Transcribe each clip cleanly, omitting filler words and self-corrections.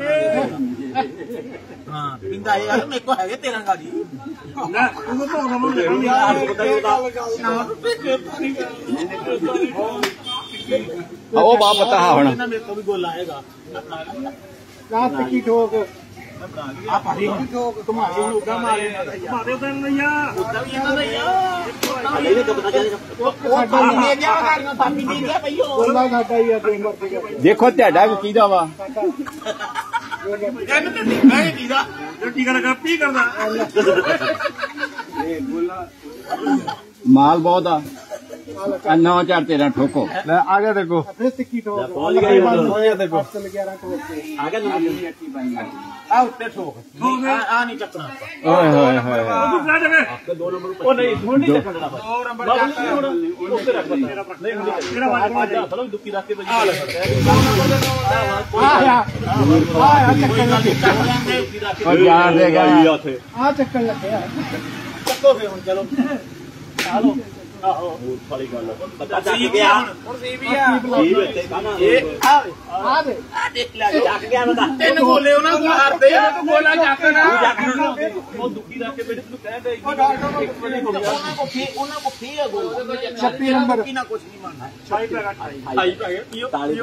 हाँ पिंदा यार मेरे को है तेरा गाड़ी ना तू तो वो बाप पता है हुन मेरे को भी गोल आएगा रात की ठोक आप हरी ठोक तुम्हारे उड़ा मारे मारे तो नहीं यार उड़ा भी ना यार अरे तो बता जाएगा वो ले गया गाड़ियां पापी ले गया भईयो गोला घाटा ही है ट्रेमर से देखो ਤੁਹਾਡਾ ਵੀ ਕਿਹਦਾ ਵਾ कहने तो नहीं मैं टीका जो टीका लगा पी करदा ये गोला माल बहुत आ 9-4-13 ठोको ले आगे देखो फिर सिक्की ठोक पहुंच गए ये देखो 11 ठोक आगे आ उठे ठोक आ नहीं चकना ओए होए होए आपके 2 नंबर ओ नहीं थोड़ी चकना 2 नंबर उससे रख नहीं मेरा वाला चलो दुखी रख के यार देगा आ चक्कर लगे चक्को फे हुन चलो चलो आहो थोड़ी गल पता चल गया हुन सी भी आ जी बच्चे खाना ए आ दे देख ले जाग गया बता तीन गोले ना मारते तो गोला जाकना वो दुखी रख के बेटे तू कह दे उन्हें को फी है गोल 36 नंबर की ना कुछ नहीं मानना छाई पे पियो ताली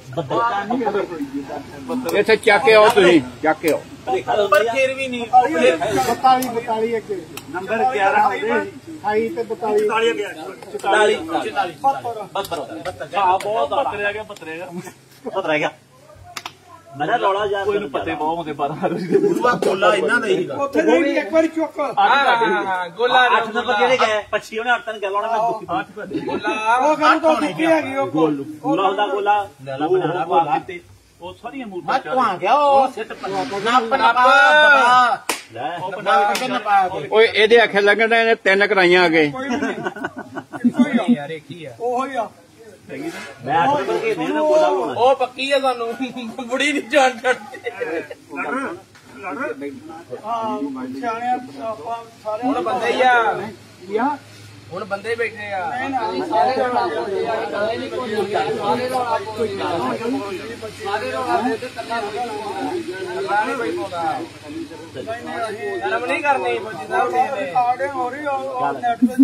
ਇੱਥੇ ਚੱਕ ਕੇ ਆਓ ਤੁਸੀਂ ਚੱਕ ਕੇ ਆਓ पर फिर भी नहीं 42 एक नंबर 11 होते 28 ਤੇ 42 बहुत रह गया मेरा रौला यार कोई पते बहुत होंदे पर गोला इन्ना नहीं ਉੱਥੇ ਨਹੀਂ ਇੱਕ ਵਾਰੀ ਚੁੱਕ गोला 8 नंबर जेड़े गए पछी ਉਹਨੇ 8 ਤਨ ਗੱਲ ਹੋਣਾ ਮੈਂ गोला ਉਹ ਗੱਲ ਤੋਂ ਦੁੱਖੀ ਹੈਗੀ ਉਹ गोला ਦਾ गोला ਲੈਲਾ ਬਣਾਣਾ ਗੋਲਾ ਤੇ ਉਹ ਸਾਰੀਆਂ ਮੂਰਤਾਂ ਮੈਂ ਤੋਂ ਆ ਗਿਆ ਉਹ ਸਿੱਟ ਨਾ ਪਾ ਲੈ ਉਹ ਬਣਾ ਕੇ ਨਾ ਪਾ ਓਏ ਇਹਦੇ ਅੱਖੇ ਲੱਗਣ ਦੇ 3 ਕਰਾਈਆਂ ਅਗੇ ਯਾਰ ਇਹ ਕੀ ਆ ਉਹੋ ਹੀ ਆ मैं 8 नंबर के देना गोला होना ਉਹ ਪੱਕੀ ਆ ਸਾਨੂੰ ਬੁੜੀ ਨਹੀਂ ਜਾਣ ਛੱਡਦੇ ਸਿਆਣੇ ਆਪਾਂ ਸਾਰੇ ਹੁਣ ਬੰਦੇ ਹੀ ਆ ਹੁਣ ਬੰਦੇ ਬੈਠੇ ਆ ਸ਼ਰਮ ਨਹੀਂ ਕਰਨੀ ਰਿਕਾਰਡਿੰਗ ਹੋ ਰਹੀ ਨੈਟ ਤੇ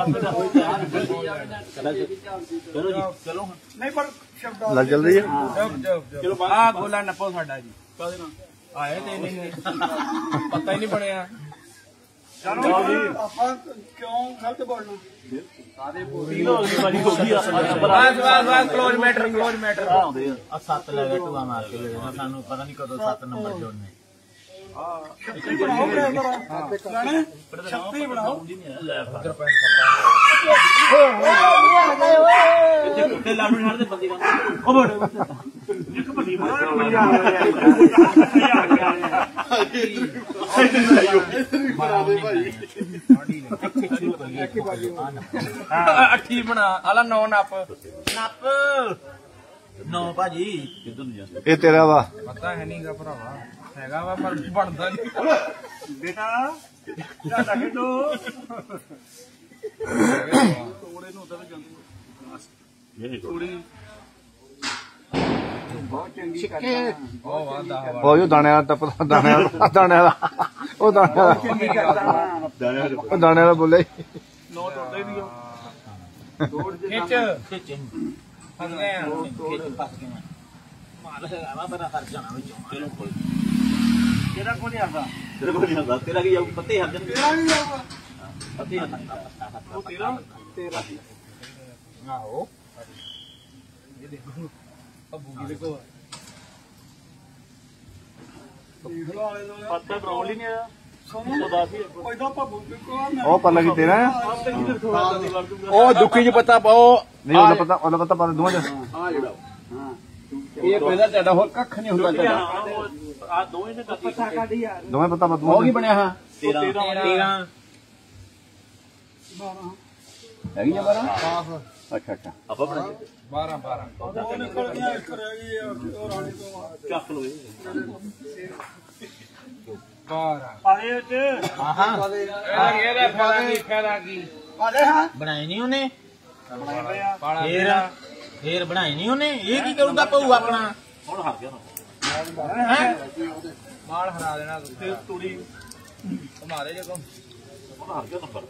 ਚੱਲ चलो जी चलो ਨਹੀਂ ਪਰ ਸ਼ਬਦ ਲੱਗ ਚੱਲ ਰਹੀ ਹੈ ਚਲੋ ਆ ਗੋਲਾ ਨੱਪੋ ਸਾਡਾ ਜੀ ਆਏ ਤੇ ਨਹੀਂ ਪਤਾ ਹੀ ਨਹੀਂ ਬਣਿਆ ਆਪਾਂ ਕਿਉਂ ਗਲਤ ਬੋਲਣਾ ਬਸ ਕਲੋਜ਼ ਮੈਟਰ आउंदे आ 7 लगा टुआ मार के दे देना सानू पता नहीं कदों 7 नंबर जोड़ने ਛੱਤੀ ਬਣਾਓ कुत्ते लाडू नाल दे बंदी ओ बड़ एक बड़ी ਅੱਠੀ ਬਣਾ ਆਲਾ 9 ਨੱਪ नप 9 भाजी किधर नहीं जाते ਇਹ ਤੇਰਾ ਵਾ ਪਤਾ ਹੈ ਨਹੀਂਗਾ ਭਰਾਵਾ ਹੈਗਾ ਵਾ ਪਰ ਬਣਦਾ ਨਹੀਂ ਬੇਟਾ ਰਾਡਾ ਖੇਡੋ ਤੋੜੇ ਨੂੰ ਉਧਰ ਜਾਂਦੇ ये ਕੁੜੀ ਬਹੁਤ ਚੰਗੀ ਉਹ ਵਾਦਾ ਉਹ ਜੋ ਦਾਣੇ ਵਾਲਾ ਟੱਪ ਦਾਣੇ ਵਾਲਾ ਉਹ ਦਾਣੇ ਵਾਲਾ ਉਹ ਦਾਣੇ ਵਾਲਾ ਬੋਲੇ ਨੋ ਤੋੜਦੇ ਨਹੀਂ ਖਿੱਚ ਫਸ ਗਏ ਆ माल है बड़ा खर्च जाना चलो कोई ਤੇਰਾ ਕੋਈ ਨਹੀਂ ਆਉਂਦਾ तेरे को नहीं आता तेरा की पत्ते हर जन ਤੇਰਾ ਨਹੀਂ ਆਉਂਦਾ पत्ते ਉਹ ਤੇਰਾ ਆਹੋ ਇਹ ਦੇਖੋ ਅੱਬੂ ਕੀ ਦੇਖੋ पत्ते प्रॉब्लम ही नहीं आया ਉਹਦਾ ਭੱਬੂ ਕੋ ਉਹ ਪੱਲਾ ਕੀ ਤੇਰਾ ਉਹ ਦੁੱਖੀ ਚ ਪਤਾ ਪਾਓ ਨਹੀਂ ਉਹਦਾ ਪਤਾ ਪਾ ਦੋਵਾਂ ਚ ਇਹ ਪਹਿਲਾਂ ਤੁਹਾਡਾ ਹੋਰ ਕੱਖ ਨਹੀਂ ਹੁੰਦਾ ਤੁਹਾਡਾ आ दो ही ने ਪੱਤਾ ਕਾਢੀ ਯਾਰ ਦੋਵੇਂ ਪਤਾ ਪਾ ਦੋਵਾਂ ਕੀ ਬਣਿਆ ਹਾਂ 13 ਹੈਗੀ ਆ 12 ਅੱਛਾ ਅੱਛਾ ਆਪਾਂ ਬਣਾ 12 ਉਹ ਨਿਕਲ ਗਿਆ ਇੱਕ ਰਹਿ ਗਈ ਉਹ ਰਾਣੀ ਤੋਂ ਚੱਕ ਲੋ 12 ਪਾਲੇ ਚ ਇਹਦਾ ਫਾਇਦਾ ਕੀ ਪਾਲੇ ਹਾਂ ਬਣਾਏ ਨਹੀਂ ਉਹਨੇ ਪਾਲਾ ਫੇਰ ਬਣਾਏ ਨਹੀਂ ਉਹਨੇ ਇਹ ਕੀ ਕਰੂਗਾ ਪਊ ਆਪਣਾ ਹੁਣ ਹਾਰ ਗਿਆ ਮਾਲ ਹਰਾ ਦੇਣਾ ਤੂੜੀ ਘੁਮਾ ਦੇ ਜੇ ਹਾਰ ਗਿਆ ਨੰਬਰ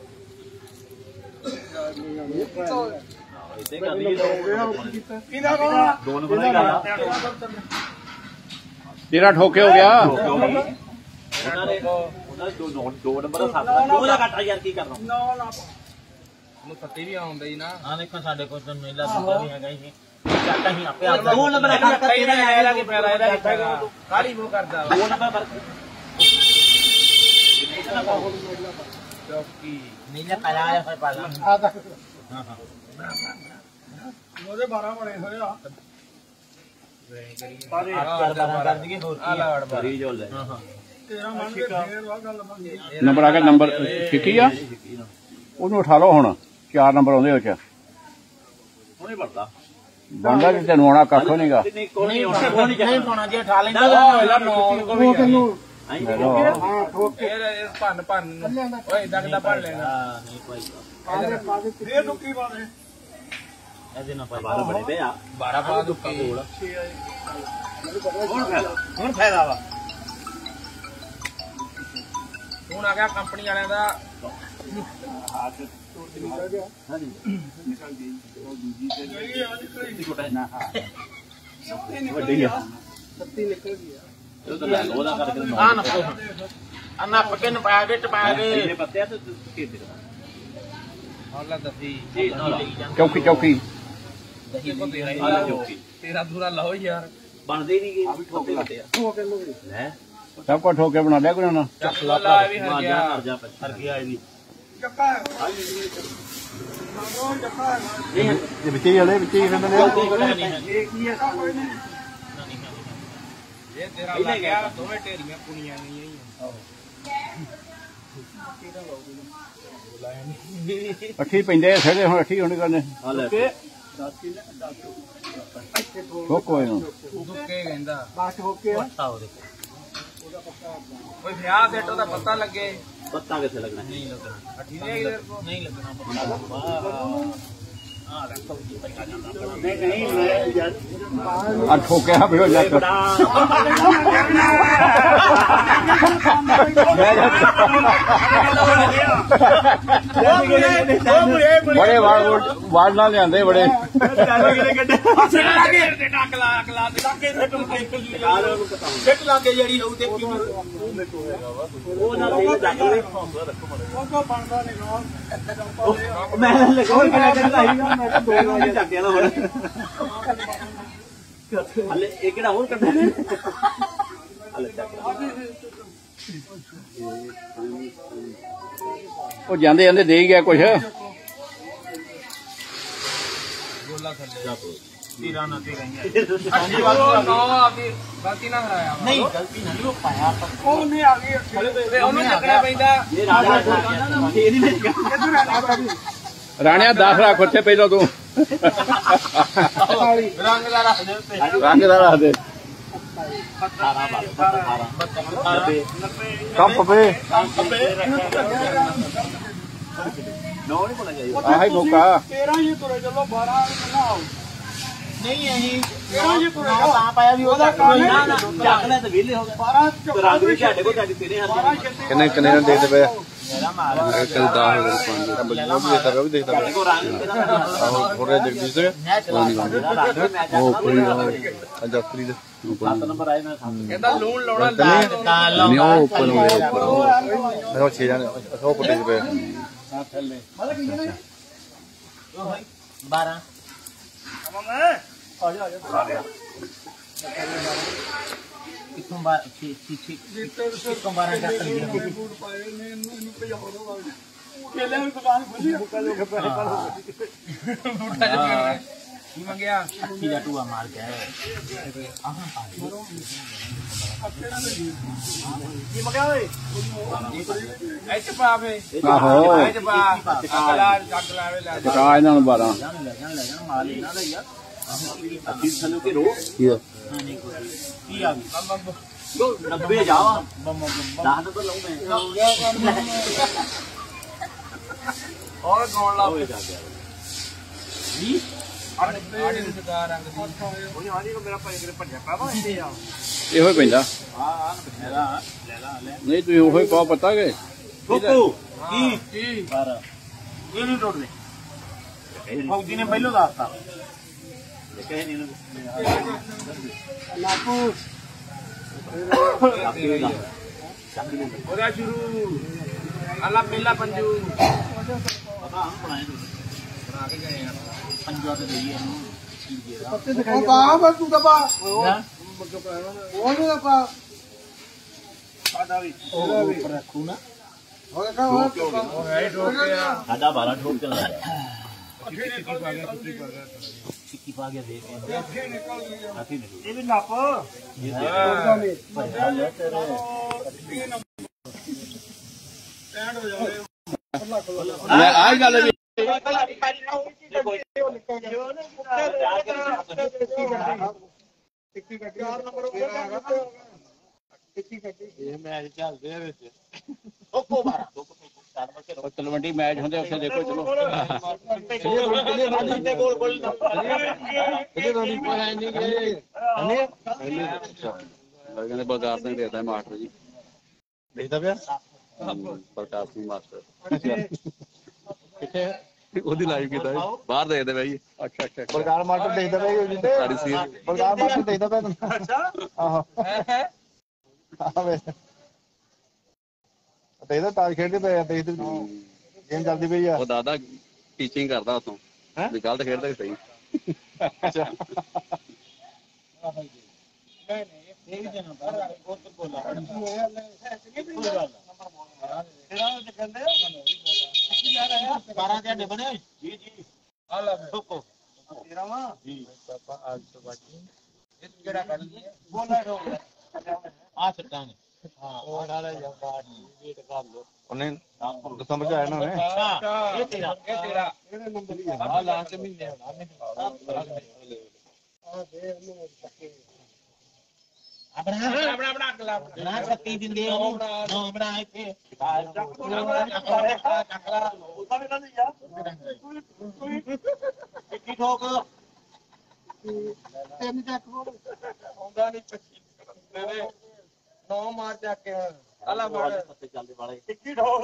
ਕਿਹਦਾ ਕੋਲ ਦੋ ਨੰਬਰ ਦੀ ਗੱਲ ਆ ਤੇਰਾ ਠੋਕੇ ਹੋ ਗਿਆ ਉਹਨਾਂ ਦੇ ਦੋ ਨੰਬਰ ਦਾ ਸਾਥ ਦੋ ਦਾ ਘਟਾ ਯਾਰ ਕੀ ਕਰਨਾ ਨੂੰ ਸੱਤੀ ਵੀ ਆਉਂਦਾ ਹੀ ਨਾ ਆ ਦੇਖੋ ਸਾਡੇ ਕੋਲ ਤਾਂ ਮੇਲਾ ਦੂਜਾ ਵੀ ਹੈਗਾ ਹੀ ਚਾਟਾ ਹੀ ਆਪੇ ਆ ਦੋ ਨੰਬਰ ਦਾ ਕਰਕੇ ਇਹਦਾ ਆਇਆ ਕਿ ਪੈਰਾ ਇਹਦਾ ਕਿੱਥਾ ਕਾਲੀ ਮੂੰਹ ਕਰਦਾ ਦੋ ਨੰਬਰ ਕਰ ਚੌਕੀ ਮੇਲਾ ਪਹਿਲਾ ਆਇਆ ਫਿਰ ਪਹਿਲਾ ਆ ਤਾਂ ਹਾਂ ਹਾਂ ਉਹਦੇ 12 ਬਣੇ ਹੋਏ ਆ ਕਰ ਦਈਏ ਹੋਰ ਕੀ ਕਰੀ ਜੋ ਲੈ ਹਾਂ ਹਾਂ ਤੇਰਾ ਮੰਨ ਕੇ ਫੇਰ ਆ ਗੱਲ ਬਣ ਗਈ ਨੰਬਰ ਆ ਗਿਆ ਨੰਬਰ ਕਿੱਕੀ ਆ ਉਹਨੂੰ ਉਠਾ ਲਓ ਹੁਣ 4 ਨੰਬਰ ਆਉਂਦੇ ਵਿੱਚ ਹੁਣੇ ਵੜਦਾ ਬੰਦਾ ਕਿ ਤੈਨੂੰ ਆਉਣਾ ਕੱਖ ਨਹੀਂਗਾ ਨਹੀਂ ਨਹੀਂ ਪਾਉਣਾ ਜੇ ਠਾ ਲੈਂਦਾ ਉਹ ਤੈਨੂੰ ਹਾਂ ਠੋਕ ਕੇ ਇਹ ਭੰਨ ਓਏ ਦਗਦਾ ਭੰਨ ਲੈਣਾ ਨਹੀਂ ਭਾਈ ਆਲੇ ਪਾ ਦੇ ਫੇਰ ਦੁੱਕੀ ਵਾਲੇ ਇਹਦੇ ਨਾਲ ਭਾਈ 12 ਬੜੇ ਪਏ ਆ 12 ਪਾ ਦੁੱਕੀ ਹੁਣ ਫਾਇਦਾ ਵਾ ਹੁਣ ਆ ਗਿਆ ਕੰਪਨੀ ਵਾਲਿਆਂ ਦਾ ਵੱਡੀ ਆ ਸੱਤੀ ਨਿਕਲ ਗਈ ਉਹ ਤਾਂ ਲੈ ਲਓ ਉਹਦਾ ਕਰਕੇ ਆ ਨੱਪੋ ਆ ਨੱਪ ਕੇ ਨਪਾ ਵਿੱਚ ਪਾ ਕੇ ਇਹਨੇ ਪੱਤੇ ਆ ਤੇ ਕੀ ਦੇ ਹੌਲਾ ਦਫੀ ਚੌਕੀ ਚੌਕੀ ਦਹੀਂ ਕੋ ਤੇਰਾ ਹੀ ਆ ਲਾਓ ਚੌਕੀ ਤੇਰਾ ਦੂਰਾ ਲਾਓ ਯਾਰ ਬਣਦੇ ਨਹੀਂ ਗਏ ਠੋਕੇ ਵੱਟੇ ਆ ਠੋਕ ਕੇ ਲੋਗੇ ਲੈ ਸਭ ਕੁਝ ਠੋਕੇ ਬਣਾ ਲਿਆ ਕੋਈ ਨਾ ਚੱਕ ਲਾ ਵੀ ਹਰ ਮਾਰ ਗਿਆ ਜਾ ਹਰ ਗਿਆ ਇਹ ਵੀ ਚੱਕਾ ਹੈ ਉਹ ਚੱਕਾ ਹੈ ਇਹ ਵਿੱਚ ਹੀ ਹਲੇ ਵਿੱਚ ਹੀ ਰਹਿੰਦੇ ਨੇ ਇਹ ਕੀ ਹੈ ਕੋਈ ਨਹੀਂ ਇਹ ਤੇਰਾ ਲੱਗ ਗਿਆ ਦੋਵੇਂ ਢੇਰੀਆਂ ਕੁਣੀਆਂ ਗਈਆਂ ਹੀ ਅੱਠੀ ਪੈਂਦੇ ਸਿਰੇ ਹੁਣ ਅੱਠੀ ਹੋਣੀ ਕਰਨੇ ਆ ਲੈ ਠੋਕ ਕੋਈ ਨਾ ਦੁੱਕੇ ਕਹਿੰਦਾ ਬਾਤ ਹੋ ਕੇ ਪੱਤਾ ਉਹਦੇ ਕੋਈ ਵਿਆਹ ਸੈਟ ਉਹਦਾ ਪਤਾ ਲੱਗੇ ਪੱਤਾ ਕਿੱਥੇ ਲੱਗਣਾ ਨਹੀਂ ਲੱਗਣਾ ਅੱਠੀ ਨਹੀਂ ਇਧਰ ਕੋ ਨਹੀਂ ਲੱਗਣਾ ਪੱਤਾ ਆ ਲੈ ਸਬਜ਼ੀ ਪੱਕਾ ਜਾਂਦਾ ਨਹੀਂ ਮੈਂ ਯਾਰ ਆ ਠੋਕਿਆ ਵੀ ਹੋ ਜਾ ਬੜੇ ਵਾੜ ਨਾਲ ਲਿਆਂਦੇ ਬੜੇ ਮੈਂ ਲਗਾਉਂ ਮੈਂ ਦੋ ਵਾਰ ਚੱਕਿਆ ਨਾ ਹੁਣ ਹਲੇ ਇਹ ਕਿਹੜਾ ਹੋਰ ਕੱਢਿਆ ਹਲੇ ਚੱਕ ਉਹ ਜਾਂਦੇ ਜਾਂਦੇ ਦੇ ਹੀ ਗਿਆ ਕੁਛ ਗੋਲਾ ਥੱਲੇ ਤੀਰਾ ਨਾ ਤੇ ਅੱਠੀ ਵਾਰ ਨੌ ਆ ਕੇ ਗਲਤੀ ਨਾ ਹਰਾਇਆ ਨਹੀਂ ਗਲਤੀ ਨਹੀਂ ਉਹ ਪਾਇਆ ਉਹ ਨਹੀਂ ਆ ਗਈ ਤੇ ਉਹਨੂੰ ਚੱਕਣਾ ਪੈਂਦਾ ਇਹ ਰਾਜਾ ਇਹ ਨਹੀਂ ਲੱਗਾ ਰਾਣਿਆ 10 ਰੱਖ ਉੱਥੇ ਪਹਿਲਾਂ ਤੂੰ ਰੰਗ ਦਾ ਰੱਖ ਦੇ ਉੱਤੇ ਰੰਗ ਦਾ ਰੱਖ ਦੇ 18 12 ਕੰਪ ਪੇ ਨੋ ਨਹੀਂ ਬੋਲਣਾ ਚਾਹੀਦਾ ਆਹੀ ਮੌਕਾ 13 ਹੀ ਤੁਰੇ ਚੱਲੋ 12 ਨਾ ਆਓ ਨਹੀਂ ਅਸੀਂ 13 ਹੀ ਤੁਰੇ ਤਾਂ ਪਾਇਆ ਵੀ ਉਹਦਾ ਨਾ ਨਾ ਚੱਕ ਲੈ ਤੇ ਵਿਹਲੇ ਹੋ ਗਏ 12 ਰੰਗ ਵੀ ਸਾਡੇ ਕੋਲ ਚੱਕ ਤੇਰੇ ਹੱਥ ਕਿੰਨੇ ਕਿੰਨੇ ਨੂੰ ਦੇਖਦੇ ਪਏ ਮੇਰਾ ਮਾਰ ਕਦੇ 10 ਬਲਜੋ ਵੀ ਦੇਖਦਾ ਵੀ ਦੇਖਦਾ ਸਾਡੇ ਕੋਲ ਰੰਗ ਤੇਰਾ ਆਹੋ ਥੋੜੇ ਜਗਦੀਸ਼ ਦੇ ਉਹ ਕੋਈ ਅਜਸਤਰੀ ਦੇ 7 ਨੰਬਰ ਆਏ ਮੈਂ ਕਹਿੰਦਾ ਲੂਣ ਲਾਉਣਾ ਨਹੀਂ ਉਹ ਉੱਪਰ ਨੂੰ ਉੱਪਰ ਉਹ 6 ਜਾਣੇ ਉਹ ਪੁੱਟੇ ਪਏ 12 ਕਿਥੋਂ ਬਾਰ ਕਿਥੋਂ 12 ਚੱਕ ਲਿਆ ਬੂਟ ਪਾਏ ਨੇ ਇਹਨੂੰ ਭਜਾਉ ਪਹਿਲੇ ਵੀ ਦੁਕਾਨ ਖੁੱਲੀ ਬੁੱਕਾ ਜੋ ਪੈਸੇ ਕਰ ਬੂਟਾ ਜਿਹਾ ਕੀ ਮੰਗਿਆ ਅੱਖੀ ਦਾ ਟੂਆ ਮਾਰ ਕੇ ਆਇਆ ਕੀ ਮਗਾ ਓਏ ਇੱਥੇ ਪਾ ਫੇ ਆਹੋ ਇੱਥੇ ਪਾ ਅਗਲਾ ਜੱਗ ਲਾਵੇ ਲੈ ਜਾ ਕਾ ਇਹਨਾਂ ਨੂੰ 12 ਲੈ ਜਾਣ ਮਾਲ ਇਹਨਾਂ ਦਾ ਯਾਰ ਅੱਧੀ ਥੱਲੇ ਕੇ ਰੋ ਕੀ ਆ? ਨਹੀਂ ਕੋਈ ਕੀ ਆ ਗਈ 90 ਜਾਵਾ 10 ਨੰਬਰ ਲਾਉ ਮੈਂ ਹੋਰ ਗਾਉਣ ਲਾ ਹੋਏ ਜਾ ਗਿਆ 20 ਆੜੀ ਦੀ ਦੁਕਾਨ ਰੰਗ ਦੀ ਉਹ ਆਣੀ ਕੋ ਮੇਰਾ ਭਾਈ ਕਿਤੇ ਭੱਜਿਆ ਪਾਵਾ ਇੱਥੇ ਆ ਇਹੋ ਹੀ ਪੈਂਦਾ ਹਾਂ ਲੈ ਲਾ ਨਹੀਂ ਤੁਸੀਂ ਉਹੋ ਹੀ ਪਾਓ ਪਤਾ ਕਿ ਕੋਕੂ ਕੀ ਪਰ ਇਹ ਨਹੀਂ ਟੁੱਟਦੇ ਫੌਜੀ ਨੇ ਪਹਿਲੋਂ ਦੱਸਤਾ ਕਹੇ ਨਹੀਂ ਲਾਪੂ ਉਹਦਾ ਸ਼ੁਰੂ ਅੱਲਾ ਪਹਿਲਾ ਪੰਜੂ ਪਤਾ ਹਾਂ ਬਣਾਏ ਬਣਾ ਕੇ ਗਏ ਆ ਪੰਜਵਾ ਤੇ ਦੇਈਏ ਪੱਤੇ ਦਿਖਾਈ ਕਾ ਬਸ ਤੂੰ ਦਬਾ ਉਹ ਨਹੀਂ ਦਬਾ ਸਾਡਾ ਵੀ ਉੱਪਰ ਰੱਖੂ ਨਾ ਉਹ ਕਾ ਉਹ ਹੈ ਠੋਕਿਆ ਸਾਡਾ 12 ਠੋਕ ਕੇ ਲਾਇਆ ਟਿੱਕੀ ਟਿੱਕੀ ਪਾ ਗਿਆ ਦੇ ਆਤੀ ਨਹੀਂ ਇਹ ਵੀ ਨੱਪ ਲੈ ਆਹ ਗੱਲ ਵੀ ਟਿੱਕੀ ਕੱਟੀ 4 ਨੰਬਰ ਟਿੱਕੀ ਕੱਟੀ ਇਹ ਮੈਚ ਚੱਲਦੇ ਆ ਵਿੱਚ ਓਕੋ ਮਾਰਾ ਉਹ ਤਲਵੰਡੀ ਮੈਚ ਹੁੰਦੇ ਉੱਥੇ ਦੇਖੋ ਚਲੋ ਗੋਲ ਗੋਲ ਕਹਿੰਦੇ ਬਲਕਾਰ ਸਿੰਘ ਦੇਦਾ ਮਾਸਟਰ ਜੀ ਦੇਖਦਾ ਪਿਆ ਬਲਕਾਰ ਸਿੰਘ ਮਾਸਟਰ ਕਿੱਥੇ ਉਹਦੀ ਲਾਈਵ ਕੀਤਾ ਬਾਹਰ ਦੇਖਦੇ ਬਾਈ ਅੱਛਾ ਅੱਛਾ ਬਲਕਾਰ ਮਾਸਟਰ ਦੇਖਦਾ ਪਿਆ ਜੀ ਤੇ ਸਾਡੀ ਸੀ ਬਲਕਾਰ ਮਾਸਟਰ ਦੇਖਦਾ ਪਿਆ ਅੱਛਾ ਆਹੋ ਆਵੇ ਦੇਖਦਾ ਤਾਸ਼ ਖੇਡਦੇ ਪਏ ਆ ਦੇਖਦੇ ਗੇਮ ਚੱਲਦੀ ਪਈ ਆ ਉਹ ਦਾਦਾ ਟੀਚਿੰਗ ਕਰਦਾ ਉਤੋਂ ਵੀ ਗਲਤ ਖੇਡਦਾ ਸਹੀ ਅੱਛਾ ਇਹ ਵੀ ਜਨਾ ਬਹੁਤ ਬੋਲਾ ਜੀ ਜੀ ਆ ਲੈ ਓਕੋ ਤੇਰਾ ਵਾ ਜੀ ਪਾਪਾ ਅੱਜ ਤੋਂ ਬਾਅਦ ਇਹ ਕਿਹੜਾ ਕਰ ਲਈ ਬੋਲਾ ਰੋ ਆ ਸੱਟਾਂ ਨੇ ਹਾਂ ਉਹ ਨਾਲ ਜਾਂਦਾ ਵੇਟ ਕਰ ਲੋ ਉਹਨੇ ਦਸੰਬਰ ਚ ਆਇਆ ਨਾ ਉਹਨੇ ਇਹ ਤੇਰਾ ਇਹਦੇ ਨੰਬਰ ਹੀ ਆ ਲਾਸਟ ਮਹੀਨੇ ਹੋਣਾ ਆ ਦੇ ਉਹਨੂੰ ਚੱਕੇ ਆਪਣਾ ਅਗਲਾ ਨਾ 30 ਦਿਨ ਦੇ ਉਹ ਬਣਾ ਇੱਥੇ ਕੀ ਠੋਕ ਤਿੰਨ ਚੱਕ ਹੋਰ ਆਉਂਦਾ ਨਹੀਂ ਤੇਰੇ 9 ਮਾਰ ਜਾ ਕੇ ਅੱਲਾ ਫੜ ਪੱਤੇ ਚੱਲਦੇ ਵਾਲੇ ਟਿੱਕੀ ਠੋਕ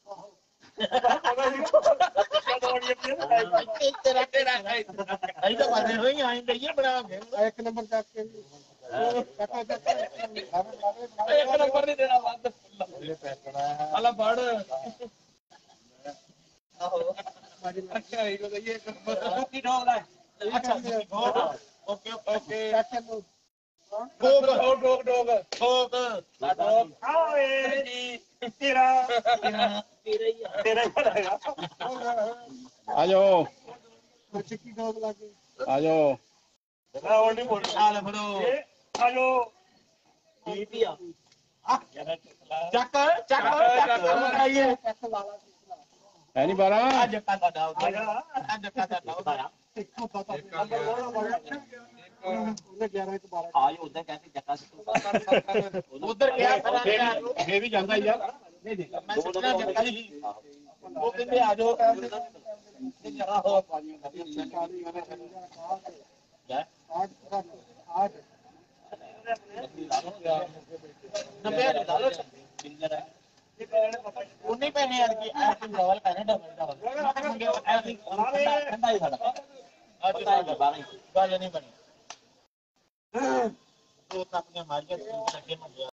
ਤੇਰਾ ਤੇਰਾ ਆਈ ਤਾਂ ਬਾਰੇ ਹੋਈ ਆਈ ਗਈ ਬਣਾ ਕੇ ਇੱਕ ਨੰਬਰ ਚੱਕ ਕੇ ਚੱਕਾ ਚੱਕ ਇੱਕ ਨੰਬਰ ਨਹੀਂ ਦੇਣਾ ਵੱਧ ਅੱਲਾ ਫੜ ਆਹੋ ਅੱਛਾ ਇਹ ਕੋਈ ਇੱਕ ਨੰਬਰ ਕੀ ਠੋਕ ਲੈ ਅੱਛਾ ਓਕੇ ਓਕੇ ਠੋਕ ਠੋਕ ਠੋਕ ਠੋਕ ਆਵੇ ਜੀ ਤੇਰਾ ਹੀ ਆ ਆ ਜਾਓ ਟਿੱਕੀ ਠੋਕ ਲਾ ਕੇ ਆ ਜਾਓ ਹੁਣ ਨਹੀਂ ਬੋਲ ਆ ਲੈ ਫੜੋ ਆਜੋ ਠੀਕ ਹੀ ਆ ਚੱਕ ਚੱਕ ਮਕਾਈਏ ਚੱਕ ਲਾ ਲਾ ਹੈ ਨਹੀਂ 12 ਜੱਕਾ ਸਾਡਾ ਆ ਜੱਕਾ ਸਾਡਾ ਉਧਰ ਇੱਕੋ ਪਤਾ ਉਹਨੇ 11 ਤੋਂ 12 ਆਜ ਉਧਰ ਕਹਿੰਦੇ ਜੱਕਾ ਉਧਰ ਗਿਆ ਇਹ ਵੀ ਜਾਂਦਾ ਹੀ ਆ ਨਹੀਂ ਨਹੀਂ ਮੈਂ ਸੋਚਿਆ ਜੱਕਾ ਹੀ ਉਹ ਕਹਿੰਦੇ ਆ ਜਾਓ ਇਹ ਜਰਾ ਹੋ ਪਾਣੀ ਲੈ 8 उन्हीं पहने यार कि ऐसे डबल पहने डबल ऐसे ठंडा ही साड़ा पता है बारह नहीं बनी दो तक ने मार के